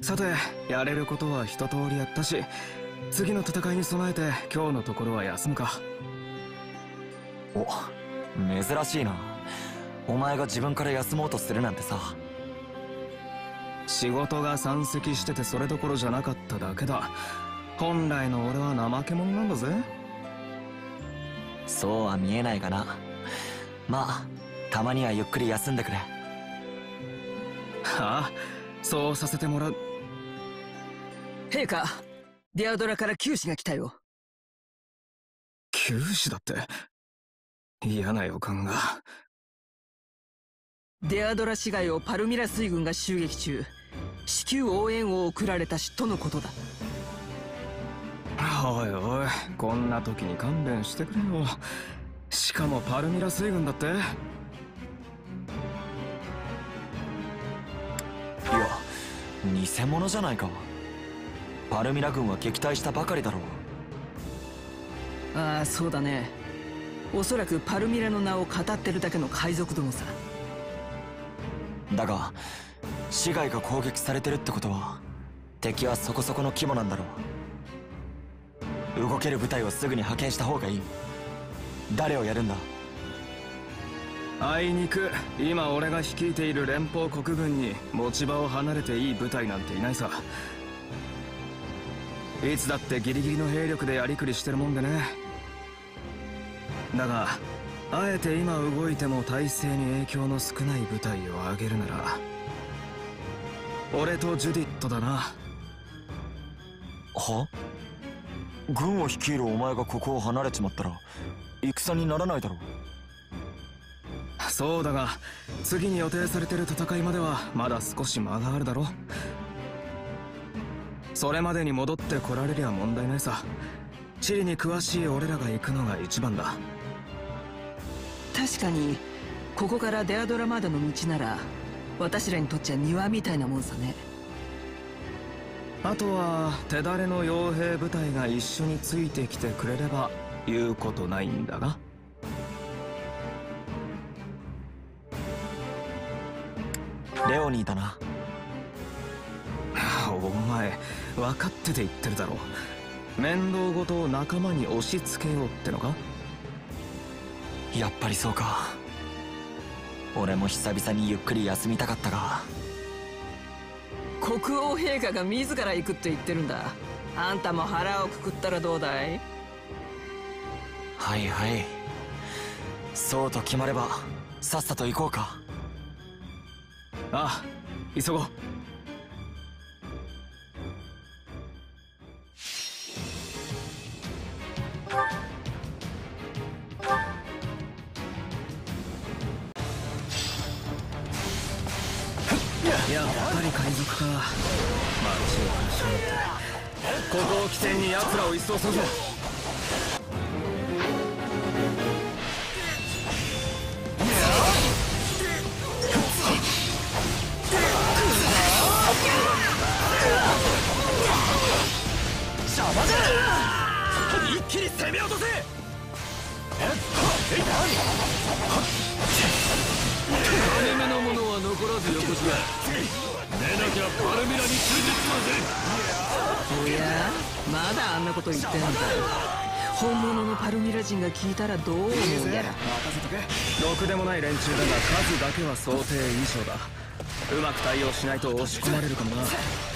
さて、やれることは一通りやったし、次の戦いに備えて今日のところは休むか。 お、珍しいな。お前が自分から休もうとするなんてさ。 仕事が山積しててそれどころじゃなかっただけだ。本来の俺は怠け者なんだぜ。 そうは見えないがな。まあたまにはゆっくり休んでくれ。 はあ、そうさせてもらう。 陛下、ディアドラから九死が来たよ。 九死だって。嫌な予感が。 デアドラ市街をパルミラ水軍が襲撃中、至急応援を送られたしとのことだ。 おいおい、こんな時に勘弁してくれよ。しかもパルミラ水軍だって。いや、 偽物じゃないか。パルミラ軍は撃退したばかりだろう。 ああ、そうだね。おそらくパルミラの名を語ってるだけの海賊どもさ。 だが市街が攻撃されてるってことは敵はそこそこの規模なんだろう。動ける部隊をすぐに派遣した方がいい。誰をやるんだ。 あいにく今俺が率いている連邦国軍に持ち場を離れていい部隊なんていないさ。いつだってギリギリの兵力でやりくりしてるもんでね。だがあえて今動いても体制に影響の少ない部隊を上げるなら俺とジュディットだな。 は？軍を率いるお前がここを離れちまったら戦にならないだろう。 そうだが次に予定されてる戦いまではまだ少し間があるだろ。それまでに戻ってこられりゃ問題ないさ。地理に詳しい俺らが行くのが一番だ。 確かにここからデアドラまでの道なら私らにとっちゃ庭みたいなもんさね。 あとは手だれの傭兵部隊が一緒についてきてくれれば言うことないんだが。 レオニーだな。 お前分かってて言ってるだろ。面倒ごとを仲間に押し付けようってのか。 やっぱりそうか。俺も久々にゆっくり休みたかったが。 国王陛下が自ら行くって言ってるんだ。あんたも腹をくくったらどうだい。 はいはい、そうと決まればさっさと行こうか。 ああ、急ごう。やっぱり海賊か。街を貸しやがって。ここを起点に奴らを一掃するぞ。邪魔だ。一気に攻め落とせ。 金目のものは残らずよこしだ。でなきゃパルミラに通じつまおや、まだあんなこと言ってんのか。本物のパルミラ人が聞いたらどう思うやら。 任せとけ。ろくでもない連中だが数だけは想定以上だ。うまく対応しないと押し込まれるかもな。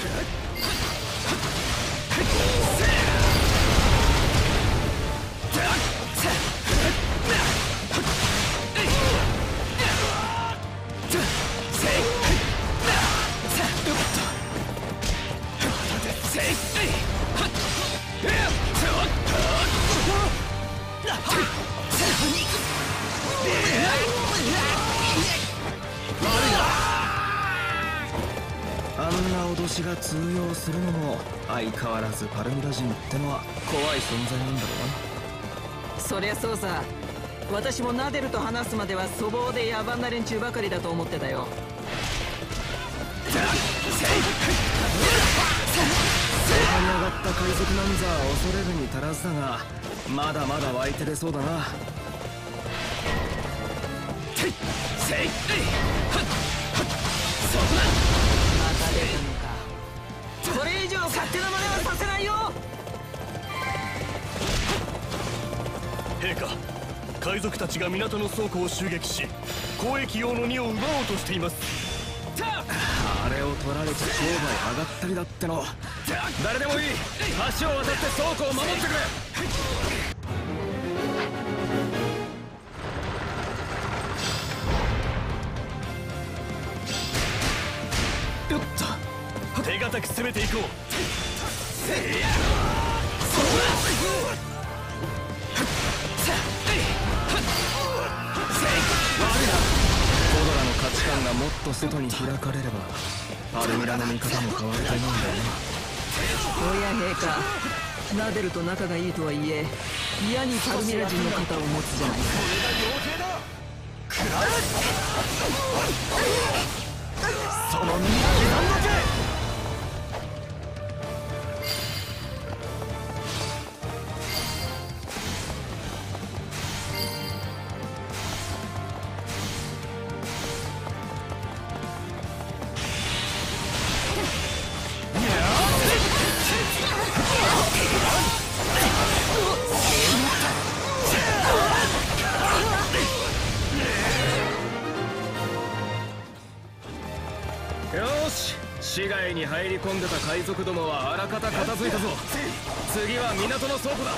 あんな脅しが通用するのも相変わらずパルミラ人ってのは怖い存在なんだろうな。 そりゃそうさ。私もナデルと話すまでは粗暴で野蛮な連中ばかりだと思ってたよ。 そうはに上がった海賊なんざ恐れるに足らずだが、まだまだ湧いて出そうだな。また出たのか。 勝手な真似はさせないよ。 陛下、海賊たちが港の倉庫を襲撃し、交易用の荷を奪おうとしています。 あれを取られちゃ商売上がったりだっての。誰でもいい、橋を渡って倉庫を守ってくれ。よっと、 手堅く攻めていこう。 コドラの価値観がもっと外に開かれれば、パルミラの見方も変わると思うんだよね。 おや陛下、ナデルと仲がいいとはいえ嫌にパルミラ人の肩を持つじゃないか。 その身に刻んどけ。 よーし、市街に入り込んでた海賊どもはあらかた片付いたぞ。次は港の倉庫だ。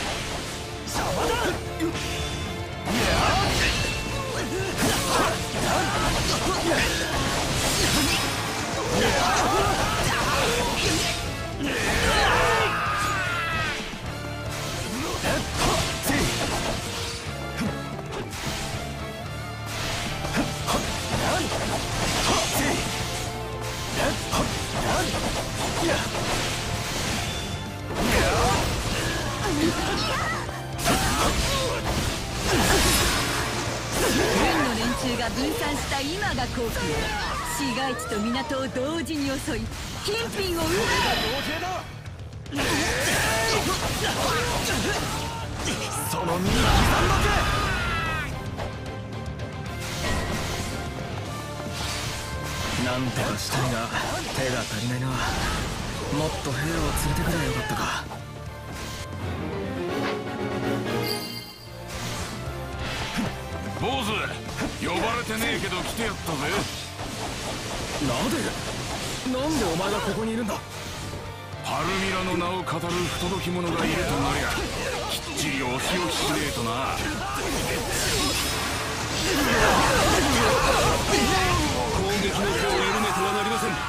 軍の連中が分散した今が好機。市街地と港を同時に襲い、金品を奪う。 その身に刻んどけ。 なんとかしたいが手が足りないな。もっと兵を連れてくればよかったか。 坊主、呼ばれてねえけど来てやったぜ。 ナデル、なんでお前がここにいるんだ。 パルミラの名を語る不届き者がいるとなりゃ、きっちりお仕置きしねえとな。攻撃の手を緩めてはなりません。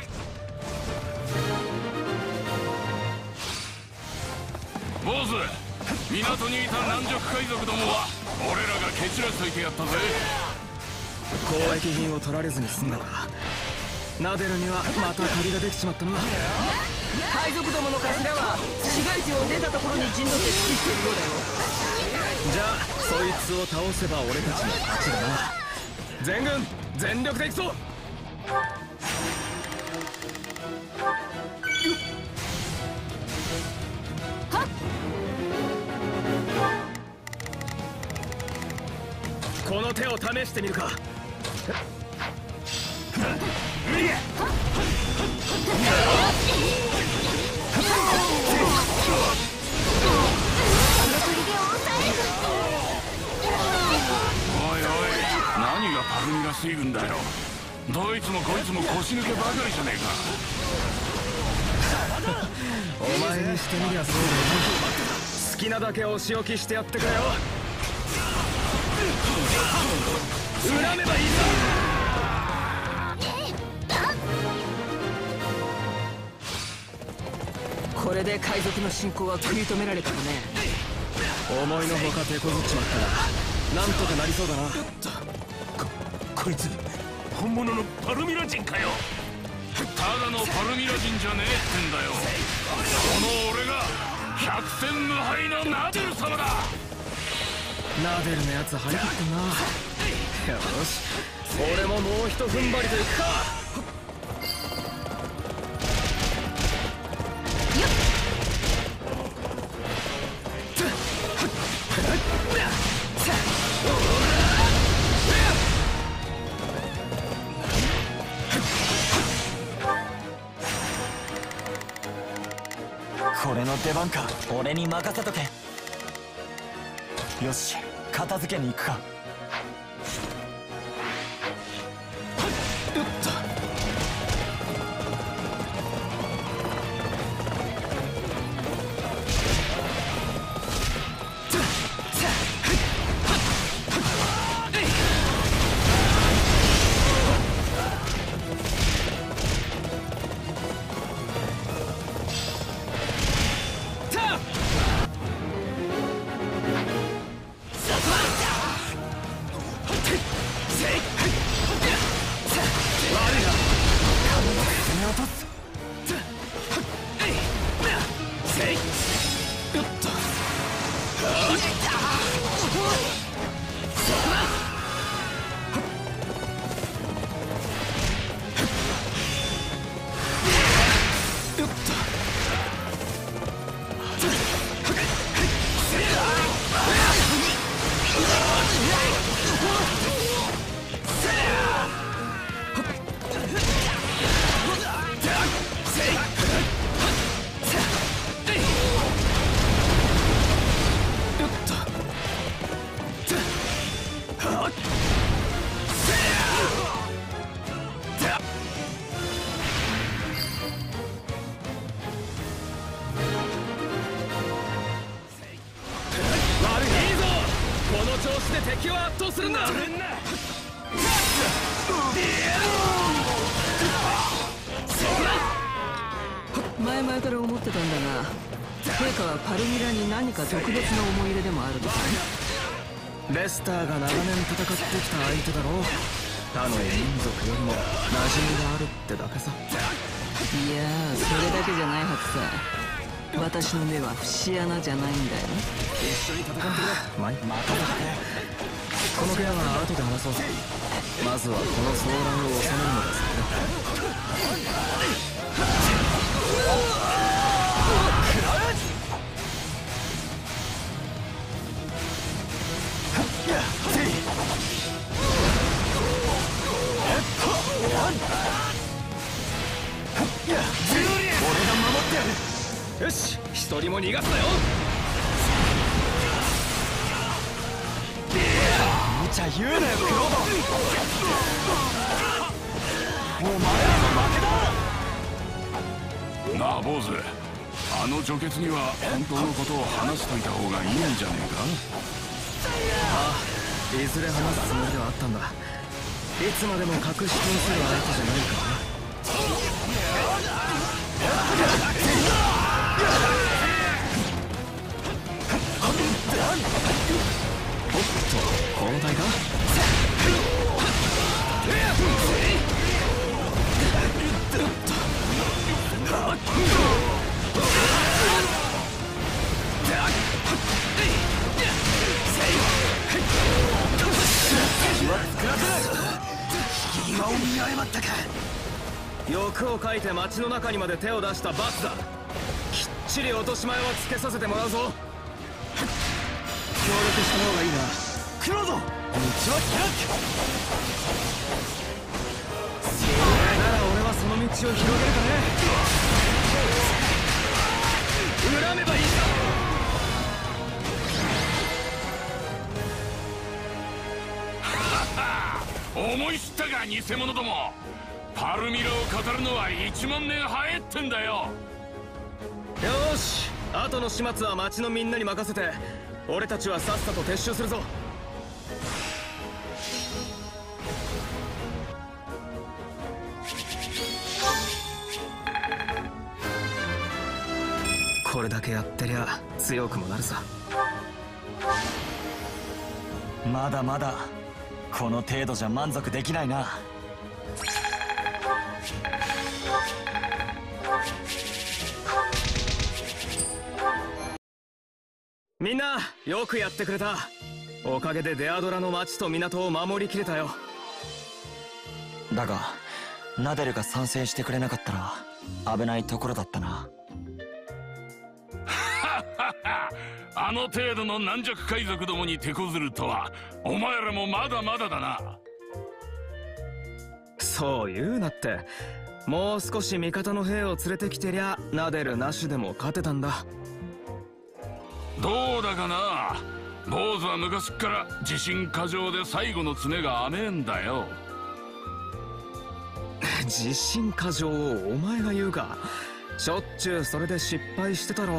坊主、港にいた軟弱海賊どもは俺らが蹴散らしといてやったぜ。 交易品を取られずに済んだか。ナデルにはまた借りができちまったな。 海賊どもの頭は市街地を出たところに陣取って指揮しているようだよ。 じゃあそいつを倒せば俺たちの勝ちだな。全軍全力で行くぞ。この手を試してみるか。 おいおい、何がパルミラ水軍だよ。どいつもこいつも腰抜けばかりじゃねえか。 お前にしてみりゃそうだよな。好きなだけお仕置きしてやってくれよ。恨めばいいさ。 これで海賊の侵攻は食い止められたかね。 思いのほか手こずっちまったらなんとかなりそうだな。 こいつ本物のパルミラ人かよ。 ただのパルミラ人じゃねえってんだよ。この俺が百戦無敗のナデル様だ。 ナデルのやつ張り切ってんな。よし、俺ももうひと踏ん張りといくか。 これの出番か。俺に任せとけ。よし、片付けに行くか。 敵を圧倒するんだ。 前々から思ってたんだが、陛下はパルミラに何か特別な思い入れでもあるのかい？ レスターが長年戦ってきた相手だろう。他の民族よりも馴染みがあるってだけさ。 いやー、それだけじゃないはずさ。私の目は節穴じゃないんだよ。 一緒に戦ってくれ。まただ。この件は後で話そう。まずはこの騒乱を収めるのです俺が守ってやる。よし、一人も逃がすなよ。 無茶言うなよ、クロード。お前らの負けだ。 なあ坊主、あの女傑には本当のことを話しといた方がいいんじゃねえか。 ああ、いずれ話すつもりではあったんだ。いつまでも隠し通せる相手じゃないからな。おっと、交代か。 今を見誤ったか。 欲をかいて町の中にまで手を出した罰だ。きっちり落とし前はつけさせてもらうぞ。協力した方がいいな、 クロード。道は開く。 なら俺はその道を広げるかね。恨めばいいさ。 思い知ったか、偽物ども。パルミラを語るのは1万年早いってんだよ。 よーし、後の始末は町のみんなに任せて、俺たちはさっさと撤収するぞ。これだけやってりゃ強くもなるさ。 まだまだこの程度じゃ満足できないな。 みんなよくやってくれた。おかげでデアドラの町と港を守りきれたよ。 だがナデルが参戦してくれなかったら危ないところだったな。 あの程度の軟弱海賊どもに手こずるとは、お前らもまだまだだな。 そう言うなって。 もう少し味方の兵を連れてきてりゃナデルなしでも勝てたんだ。 どうだかな。坊主は昔っから自信過剰で最後の詰めが甘えんだよ。 自信過剰をお前が言うか。しょっちゅうそれで失敗してたろ。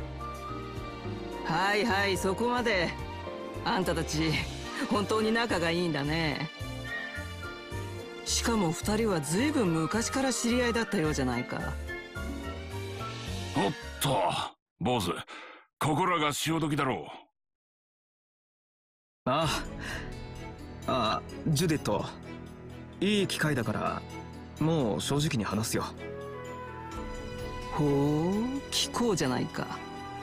はいはい、そこまで。あんたたち本当に仲がいいんだね。しかも2人は随分昔から知り合いだったようじゃないか。 おっと坊主、ここらが潮時だろう。 ジュディット、いい機会だからもう正直に話すよ。 ほう、聞こうじゃないか。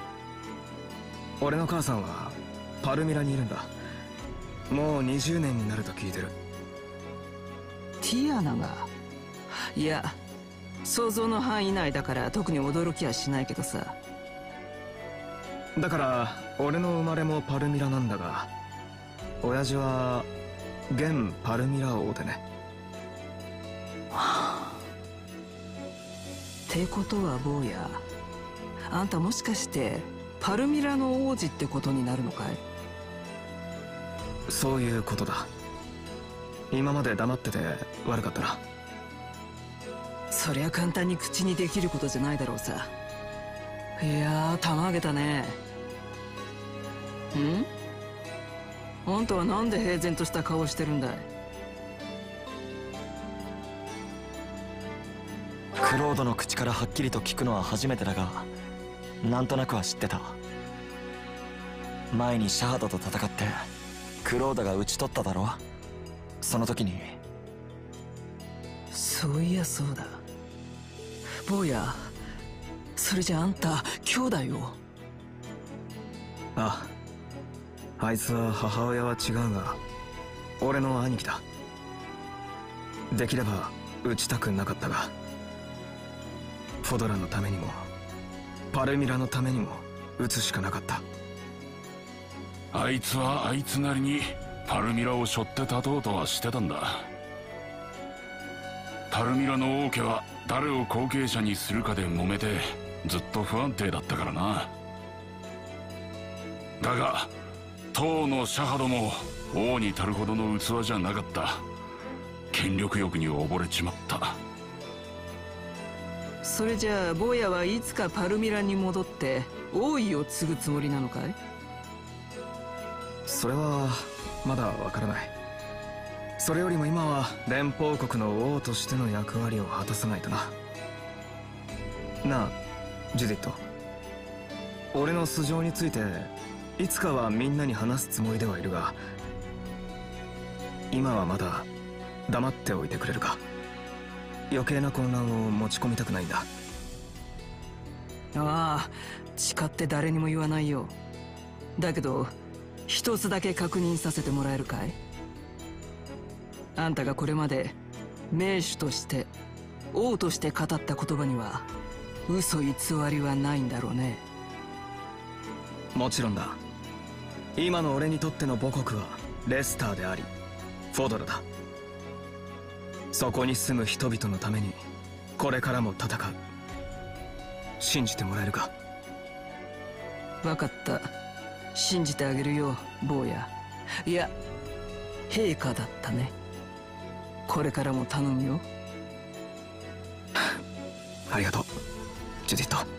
俺の母さんはパルミラにいるんだ。もう20年になると聞いてる。 ティアナが？いや、想像の範囲内だから特に驚きはしないけどさ。 だから俺の生まれもパルミラなんだが、親父は現パルミラ王でね。 ってことは坊や、あんたもしかしてパルミラの王子ってことになるのかい？ そういうことだ。今まで黙ってて悪かったな。 そりゃ簡単に口にできることじゃないだろうさ。いやー、たまげたね。あんたはなんで平然とした顔してるんだい？ クロードの口からはっきりと聞くのは初めてだが、なんとなくは知ってた。前にシャハドと戦ってクロードが討ち取っただろ。その時に。 そういやそうだ。坊や、それじゃあんた兄弟を？ あいつは母親は違うが俺の兄貴だ。できれば撃ちたくなかったが、フォドラのためにもパルミラのためにも撃つしかなかった。 あいつはあいつなりにパルミラを背負って立とうとはしてたんだ。パルミラの王家は誰を後継者にするかで揉めてずっと不安定だったからな。だが当のシャハドも王に足るほどの器じゃなかった。権力欲に溺れちまった。 それじゃあ坊やはいつかパルミラに戻って王位を継ぐつもりなのかい？ それはまだわからない。それよりも今は連邦国の王としての役割を果たさないとな。なあジュディット、俺の素性についていつかはみんなに話すつもりではいるが、今はまだ黙っておいてくれるか。余計な混乱を持ち込みたくないんだ。 ああ、誓って誰にも言わないよ。だけど一つだけ確認させてもらえるかい？あんたがこれまで名手として王として語った言葉には嘘偽りはないんだろうね？ もちろんだ。今の俺にとっての母国はレスターでありフォドラだ。そこに住む人々のためにこれからも戦う。信じてもらえるか？ 分かった、信じてあげるよ坊や。いや、陛下だったね。これからも頼むよ。 ありがとうジュディット。